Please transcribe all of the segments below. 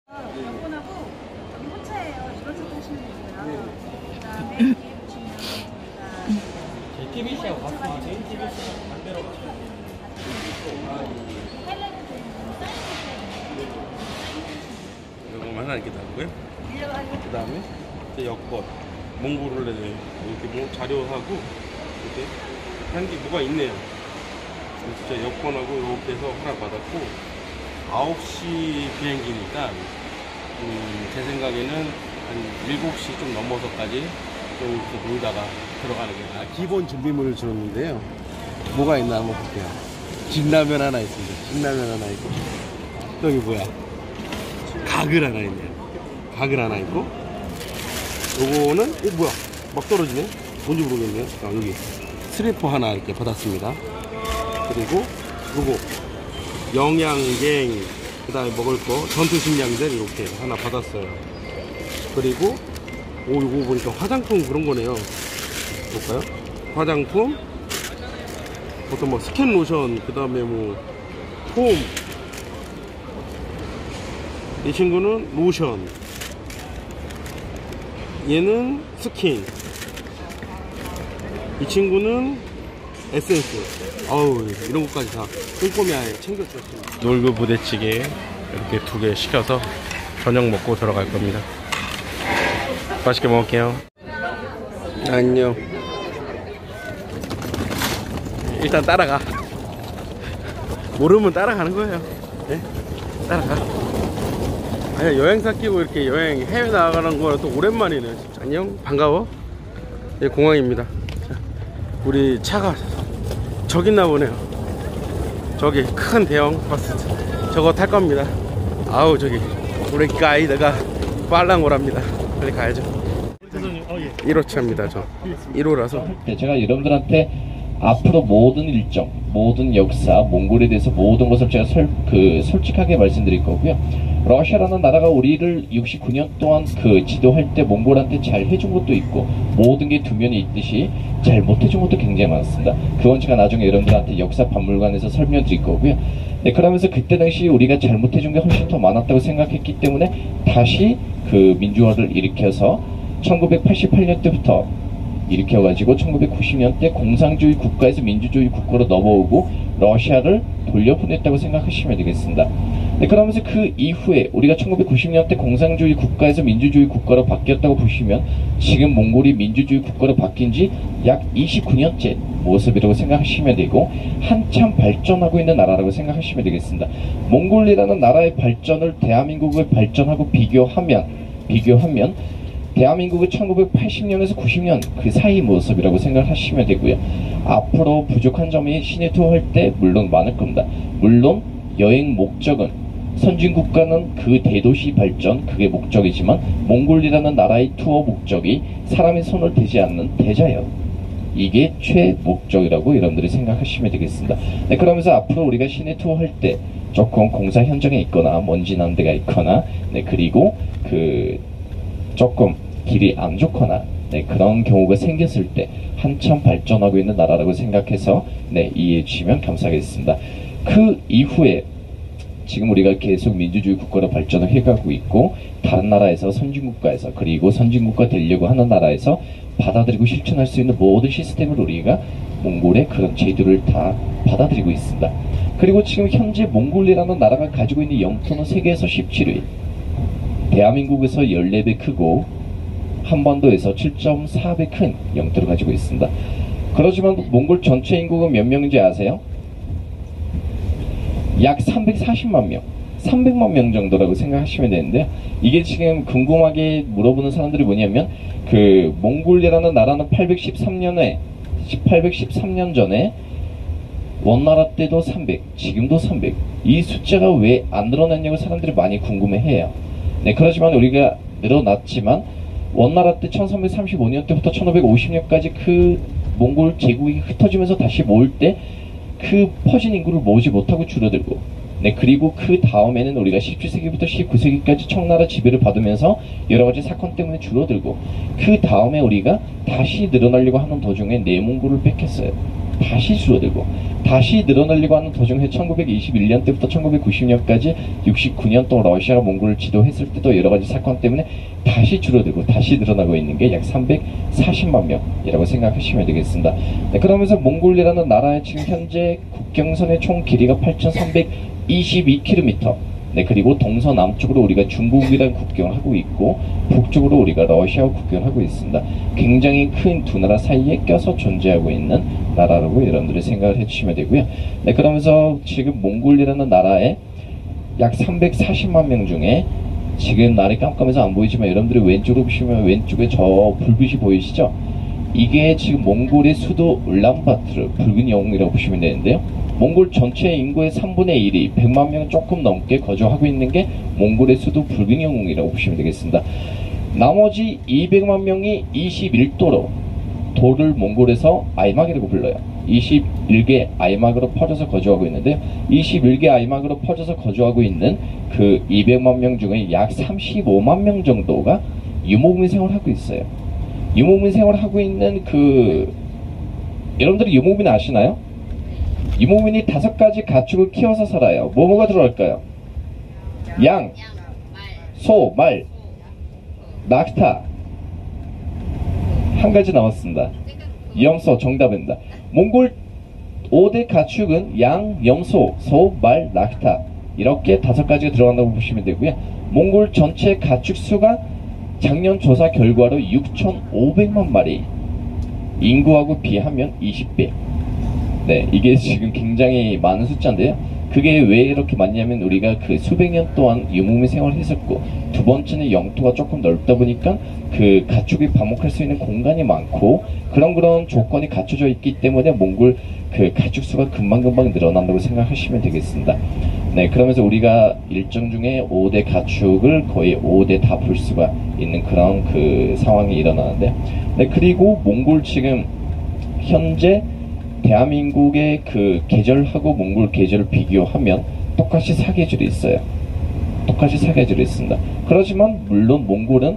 여권하고 여기 호차예요. 이것을 보시면 되고요. 그다음에 뒤에 보시면 저희가 JTBC하고 같이 JTBC하고 반대로 가시면 돼요. 이거 하나 이렇게 나오고요. 그 다음에 이제 여권, 몽골을 이렇게 뭐 자료하고 이렇게 한 게 뭐가 있네요. 진짜 여권하고 이렇게 해서 하나 받았고 9시 비행기니까 제 생각에는 한 7시 좀 넘어서까지 좀 이렇게 놀다가 들어가는 게 기본 준비물을 주었는데요. 뭐가 있나 한번 볼게요. 진라면 하나 있습니다. 진라면 하나 있고 또 여기 뭐야? 가글 하나 있네요. 가글 하나 있고 요거는 뭐야? 막 떨어지네? 뭔지 모르겠네요. 여기 스리퍼 하나 이렇게 받았습니다. 그리고 요거 영양갱, 그 다음에 먹을 거 전투식량들 이렇게 하나 받았어요. 그리고 요거 보니까 화장품 그런 거네요. 볼까요? 화장품, 어떤 뭐 스킨 로션, 그 다음에 뭐 폼, 이 친구는 로션, 얘는 스킨, 이 친구는 에센스. 어우, 이런 것까지 다 꼼꼼히 챙겨주셨습니다. 놀부 부대찌개 이렇게 2개 시켜서 저녁 먹고 들어갈 겁니다. 맛있게 먹을게요. 안녕. 일단 따라가. 모르면 따라가는 거예요. 네? 따라가. 아니, 여행사 끼고 이렇게 해외 나가는 거는 또 오랜만이네. 안녕, 반가워. 예, 공항입니다. 자, 우리 차가 저기 있나 보네요. 저기 큰 대형 버스 저거 탈 겁니다. 아우, 저기 우리 가이드가 빨랑오랍니다. 빨리 가야죠. 1호차입니다. 저 1호라서 제가 여러분들한테 앞으로 모든 일정, 모든 역사, 몽골에 대해서 모든 것을 제가 솔직하게 말씀드릴 거고요. 러시아라는 나라가 우리를 69년 동안 지도할 때 몽골한테 잘 해준 것도 있고 모든 게 두 면이 있듯이 잘 못해준 것도 굉장히 많습니다. 그건 제가 나중에 여러분들한테 역사 박물관에서 설명드릴 거고요. 네, 그러면서 그때 당시 우리가 잘못해준 게 훨씬 더 많았다고 생각했기 때문에 다시 민주화를 일으켜서 1988년 때부터 일으켜가지고 1990년대 공산주의 국가에서 민주주의 국가로 넘어오고 러시아를 돌려보냈다고 생각하시면 되겠습니다. 네, 그러면서 그 이후에 우리가 1990년대 공산주의 국가에서 민주주의 국가로 바뀌었다고 보시면 지금 몽골이 민주주의 국가로 바뀐 지 약 29년째 모습이라고 생각하시면 되고 한참 발전하고 있는 나라라고 생각하시면 되겠습니다. 몽골이라는 나라의 발전을 대한민국의 발전하고 비교하면 대한민국의 1980년에서 90년 그 사이 모습이라고 생각하시면 되고요. 앞으로 부족한 점이 시내 투어할 때 물론 많을 겁니다. 물론 여행 목적은 선진국가는 그 대도시 발전 그게 목적이지만 몽골이라는 나라의 투어 목적이 사람의 손을 대지 않는 대자연 이게 최목적이라고 여러분들이 생각하시면 되겠습니다. 네, 그러면서 앞으로 우리가 시내 투어할 때 조금 공사 현장에 있거나 먼지 난 데가 있거나 네, 그리고 조금 길이 안 좋거나 네, 그런 경우가 생겼을 때 한참 발전하고 있는 나라라고 생각해서 네, 이해해 주시면 감사하겠습니다. 그 이후에 지금 우리가 계속 민주주의 국가로 발전을 해가고 있고 다른 나라에서 선진국가에서 그리고 선진국가 되려고 하는 나라에서 받아들이고 실천할 수 있는 모든 시스템을 우리가 몽골의 그런 제도를 다 받아들이고 있습니다. 그리고 지금 현재 몽골이라는 나라가 가지고 있는 영토는 세계에서 17위, 대한민국에서 14배 크고 한반도에서 7.4배 큰 영토를 가지고 있습니다. 그렇지만 몽골 전체 인구가 몇 명인지 아세요? 약 340만 명, 300만 명 정도라고 생각하시면 되는데요. 이게 지금 궁금하게 물어보는 사람들이 뭐냐면 몽골이라는 나라는 813년 전에 원나라 때도 300, 지금도 300. 이 숫자가 왜 안 늘어났냐고 사람들이 많이 궁금해해요. 네, 그렇지만 우리가 늘어났지만 원나라 때 1335년 때부터 1550년까지 그 몽골 제국이 흩어지면서 다시 모을 때 그 퍼진 인구를 모으지 못하고 줄어들고 네, 그리고 그 다음에는 우리가 17세기부터 19세기까지 청나라 지배를 받으면서 여러가지 사건 때문에 줄어들고 그 다음에 우리가 다시 늘어나려고 하는 도중에 내몽골을 뺏겼어요. 다시 줄어들고 다시 늘어나려고 하는 도중에 1921년 때부터 1990년까지 69년 동안 러시아가 몽골을 지도했을 때도 여러 가지 사건 때문에 다시 줄어들고 다시 늘어나고 있는 게 약 340만 명이라고 생각하시면 되겠습니다. 네, 그러면서 몽골이라는 나라의 지금 현재 국경선의 총 길이가 8,322km. 네, 그리고 동서남쪽으로 우리가 중국이랑 국경을 하고 있고 북쪽으로 우리가 러시아와 국경을 하고 있습니다. 굉장히 큰 두 나라 사이에 껴서 존재하고 있는 나라라고 여러분들이 생각을 해주시면 되고요. 네, 그러면서 지금 몽골이라는 나라에 약 340만 명 중에 지금 날이 깜깜해서 안 보이지만 여러분들이 왼쪽으로 보시면 왼쪽에 저 불빛이 보이시죠? 이게 지금 몽골의 수도 울란바토르 붉은 영웅이라고 보시면 되는데요. 몽골 전체 인구의 3분의 1이 100만 명 조금 넘게 거주하고 있는 게 몽골의 수도 붉은 영웅이라고 보시면 되겠습니다. 나머지 200만 명이 21도로 도를 몽골에서 아이막이라고 불러요. 21개 아이막으로 퍼져서 거주하고 있는데 21개 아이막으로 퍼져서 거주하고 있는 그 200만 명 중에 약 35만 명 정도가 유목민 생활을 하고 있어요. 유목민 생활을 하고 있는 여러분들이 유목민 아시나요? 유목민이 5가지 가축을 키워서 살아요. 뭐가 들어갈까요? 양, 소, 말, 낙타. 한 가지 나왔습니다. 염소 정답입니다. 몽골 5대 가축은 양, 염소, 소, 말, 낙타 이렇게 5가지가 들어간다고 보시면 되고요. 몽골 전체 가축 수가 작년 조사 결과로 6,500만 마리, 인구하고 비하면 20배. 네, 이게 지금 굉장히 많은 숫자인데요. 그게 왜 이렇게 많냐면 우리가 그 수백 년 동안 유목민 생활을 했었고, 두 번째는 영토가 조금 넓다 보니까 그 가축이 방목할 수 있는 공간이 많고 그런 조건이 갖춰져 있기 때문에 몽골 그 가축 수가 금방금방 늘어난다고 생각하시면 되겠습니다. 네, 그러면서 우리가 일정 중에 5대 가축을 거의 5대 다 볼 수가 있는 그런 그 상황이 일어나는데, 네, 그리고 몽골 지금 현재 대한민국의 그 계절하고 몽골 계절을 비교하면 똑같이 사계절이 있어요. 똑같이 사계절이 있습니다. 그렇지만 물론 몽골은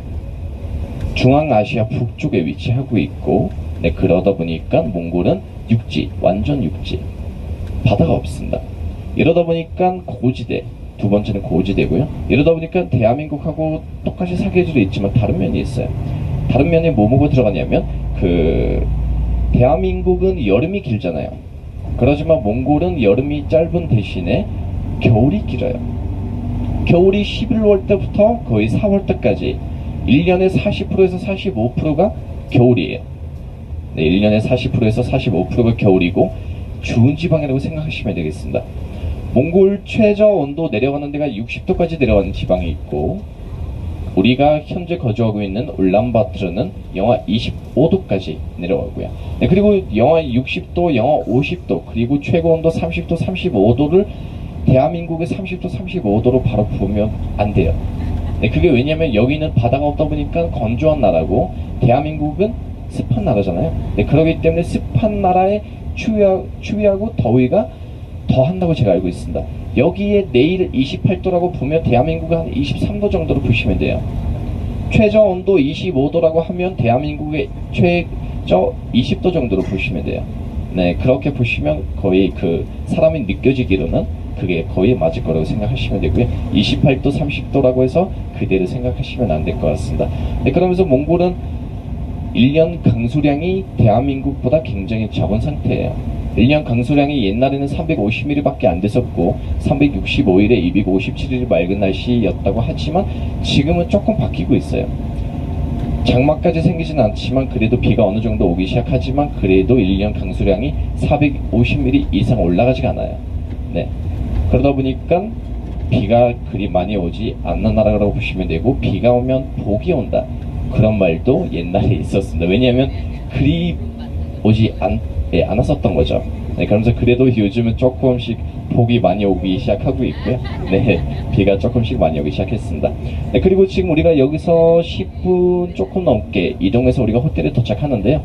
중앙아시아 북쪽에 위치하고 있고, 네, 그러다 보니까 몽골은 육지, 완전 육지, 바다가 없습니다. 이러다 보니까 고지대, 두 번째는 고지대고요. 이러다 보니까 대한민국하고 똑같이 사계절이 있지만 다른 면이 있어요. 다른 면에 뭐가 들어가냐면 대한민국은 여름이 길잖아요. 그렇지만 몽골은 여름이 짧은 대신에 겨울이 길어요. 겨울이 11월 때부터 거의 4월 때까지 1년에 40%에서 45%가 겨울이에요. 네, 1년에 40%에서 45%가 겨울이고 추운 지방이라고 생각하시면 되겠습니다. 몽골 최저 온도 내려가는 데가 60도까지 내려가는 지방이 있고, 우리가 현재 거주하고 있는 울란바토르는 영하 25도까지 내려가고요. 네, 그리고 영하 60도, 영하 50도, 그리고 최고 온도 30도, 35도를 대한민국의 30도, 35도로 바로 부으면 안 돼요. 네, 그게 왜냐면 여기는 바다가 없다 보니까 건조한 나라고 대한민국은 습한 나라잖아요. 네, 그렇기 때문에 습한 나라에 추위하고 더위가 더 한다고 제가 알고 있습니다. 여기에 내일 28도라고 보면 대한민국은 한 23도 정도로 보시면 돼요. 최저 온도 25도라고 하면 대한민국의 최저 20도 정도로 보시면 돼요. 네, 그렇게 보시면 거의 그 사람이 느껴지기로는 그게 거의 맞을 거라고 생각하시면 되고요. 28도, 30도라고 해서 그대로 생각하시면 안 될 것 같습니다. 네, 그러면서 몽골은 1년 강수량이 대한민국보다 굉장히 적은 상태예요. 1년 강수량이 옛날에는 350mm밖에 안 됐었고 365일에 257일이 맑은 날씨였다고 하지만 지금은 조금 바뀌고 있어요. 장마까지 생기진 않지만 그래도 비가 어느 정도 오기 시작하지만 그래도 1년 강수량이 450mm 이상 올라가지가 않아요. 네, 그러다 보니까 비가 그리 많이 오지 않는 나라라고 보시면 되고, 비가 오면 복이 온다, 그런 말도 옛날에 있었습니다. 왜냐하면 그리 오지 않았었던 거죠. 네, 그러면서 그래도 요즘은 조금씩 복이 많이 오기 시작하고 있고요. 네, 비가 조금씩 많이 오기 시작했습니다. 네, 그리고 지금 우리가 여기서 10분 조금 넘게 이동해서 우리가 호텔에 도착하는데요.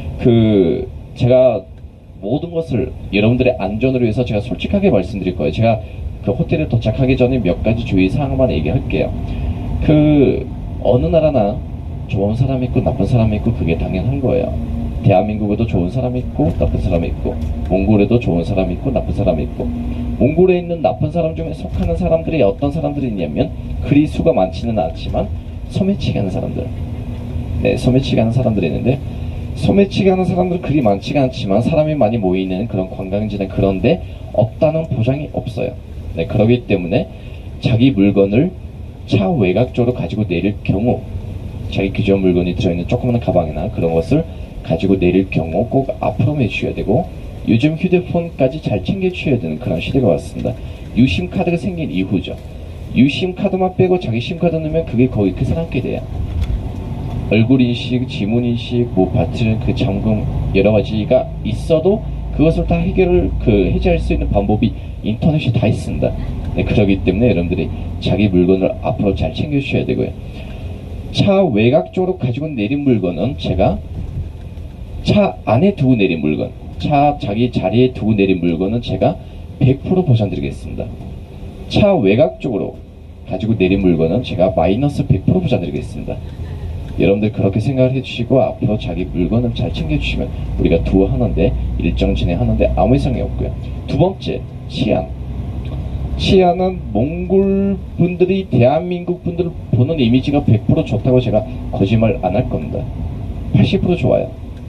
제가 모든 것을 여러분들의 안전을 위해서 제가 솔직하게 말씀드릴 거예요. 제가 그 호텔에 도착하기 전에 몇 가지 주의사항만 얘기할게요. 어느 나라나 좋은 사람이 있고 나쁜 사람이 있고 그게 당연한 거예요. 대한민국에도 좋은 사람이 있고 나쁜 사람이 있고, 몽골에도 좋은 사람이 있고 나쁜 사람이 있고, 몽골에 있는 나쁜 사람 중에 속하는 사람들이 어떤 사람들이 있냐면 그리 수가 많지는 않지만 소매치기 하는 사람들. 네, 소매치기 하는 사람들이 있는데, 소매치기 하는 사람들은 그리 많지가 않지만 사람이 많이 모이는 그런 관광지는 그런데 없다는 보장이 없어요. 네, 그렇기 때문에 자기 물건을 차 외곽 쪽으로 가지고 내릴 경우, 자기 기존 물건이 들어있는 조그마한 가방이나 그런 것을 가지고 내릴 경우 꼭 앞으로 매주셔야 되고, 요즘 휴대폰까지 잘 챙겨주셔야 되는 그런 시대가 왔습니다. 유심 카드가 생긴 이후죠. 유심 카드만 빼고 자기 심카드 넣으면 그게 거의 그 사람께 돼요. 얼굴 인식, 지문 인식, 뭐 바트, 그 잠금 여러 가지가 있어도 그것을 다 해제할 수 있는 방법이 인터넷에 다 있습니다. 네, 그렇기 때문에 여러분들이 자기 물건을 앞으로 잘 챙겨주셔야 되고요. 차 외곽 쪽으로 가지고 내린 물건은 제가 차 안에 두고 내린 물건, 자기 자리에 두고 내린 물건은 제가 100% 보장드리겠습니다. 차 외곽 쪽으로 가지고 내린 물건은 제가 마이너스 100% 보장드리겠습니다. 여러분들 그렇게 생각을 해주시고 앞으로 자기 물건을 잘 챙겨주시면 우리가 투어하는데, 일정 진행하는데 아무 이상이 없고요. 두 번째, 치안. 치안은 몽골 분들이 대한민국 분들을 보는 이미지가 100% 좋다고 제가 거짓말 안 할 겁니다. 80% 좋아요.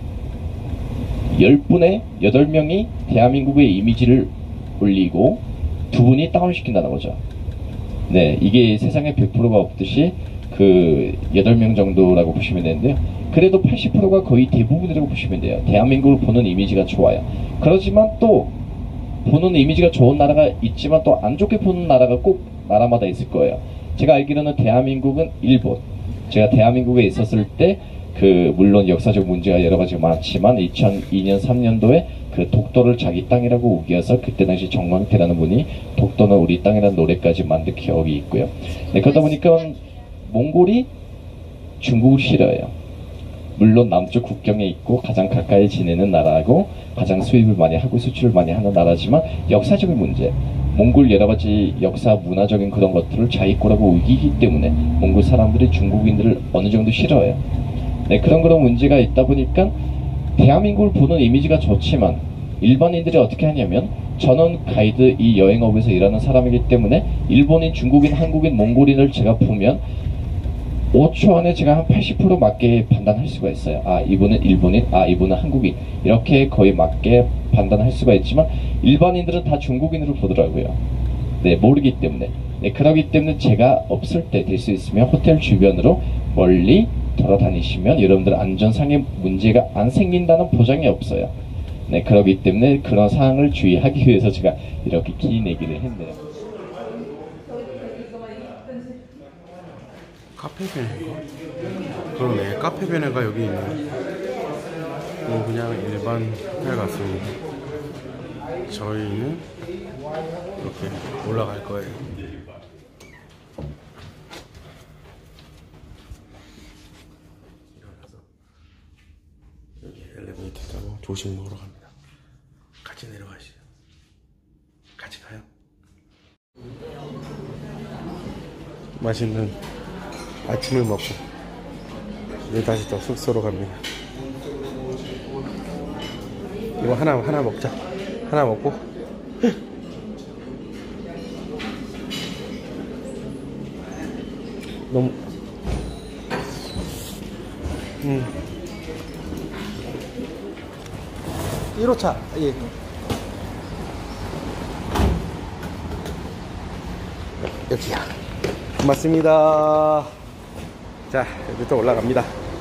10분에 8명이 대한민국의 이미지를 올리고 2분이 다운시킨다는 거죠. 네, 이게 세상에 100%가 없듯이 그 8명 정도라고 보시면 되는데요. 그래도 80%가 거의 대부분이라고 보시면 돼요. 대한민국을 보는 이미지가 좋아요. 그렇지만 또 보는 이미지가 좋은 나라가 있지만 또 안 좋게 보는 나라가 꼭 나라마다 있을 거예요. 제가 알기로는 대한민국은 일본, 제가 대한민국에 있었을 때 그 물론 역사적 문제가 여러 가지가 많지만 2002년 3년도에 그 독도를 자기 땅이라고 우겨서 그때 당시 정광태라는 분이 독도는 우리 땅이라는 노래까지 만든 기억이 있고요. 네, 그러다 보니까 몽골이 중국을 싫어해요. 물론 남쪽 국경에 있고 가장 가까이 지내는 나라고 가장 수입을 많이 하고 수출을 많이 하는 나라지만 역사적인 문제, 몽골 여러 가지 역사 문화적인 그런 것들을 자기거라고 우기기 때문에 몽골 사람들이 중국인들을 어느 정도 싫어해요. 네, 그런 문제가 있다 보니까 대한민국을 보는 이미지가 좋지만 일반인들이 어떻게 하냐면, 저는 가이드 이 여행업에서 일하는 사람이기 때문에 일본인, 중국인, 한국인, 몽골인을 제가 보면 5초 안에 제가 한 80% 맞게 판단할 수가 있어요. 아, 이분은 일본인, 아, 이분은 한국인, 이렇게 거의 맞게 판단할 수가 있지만 일반인들은 다 중국인으로 보더라고요. 네, 모르기 때문에. 네, 그러기 때문에 제가 없을 때 될 수 있으면 호텔 주변으로 멀리 돌아다니시면 여러분들 안전상의 문제가 안 생긴다는 보장이 없어요. 네, 그렇기 때문에 그런 사항을 주의하기 위해서 제가 이렇게 긴 얘기를 했네요. 카페 베네가? 그러네, 카페 베네가 여기 있네. 그냥 일반 호텔 같습니다. 저희는 이렇게 올라갈 거예요. 여기 엘리베이터 타고 조식 먹으러 갑니다. 같이 내려가시죠. 같이 가요. 맛있는 아침을 먹고 이제 다시 또 숙소로 갑니다. 이거 하나 먹자. 하나 먹고 너무 1호차. 예. 여기야. 고맙습니다. 자, 이제 또 올라갑니다.